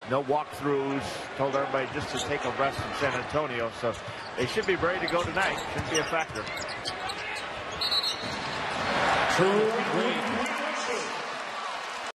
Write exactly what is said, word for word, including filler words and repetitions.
No walkthroughs. Told everybody just to take a rest in San Antonio. So they should be ready to go tonight. Shouldn't be a factor. Two, three.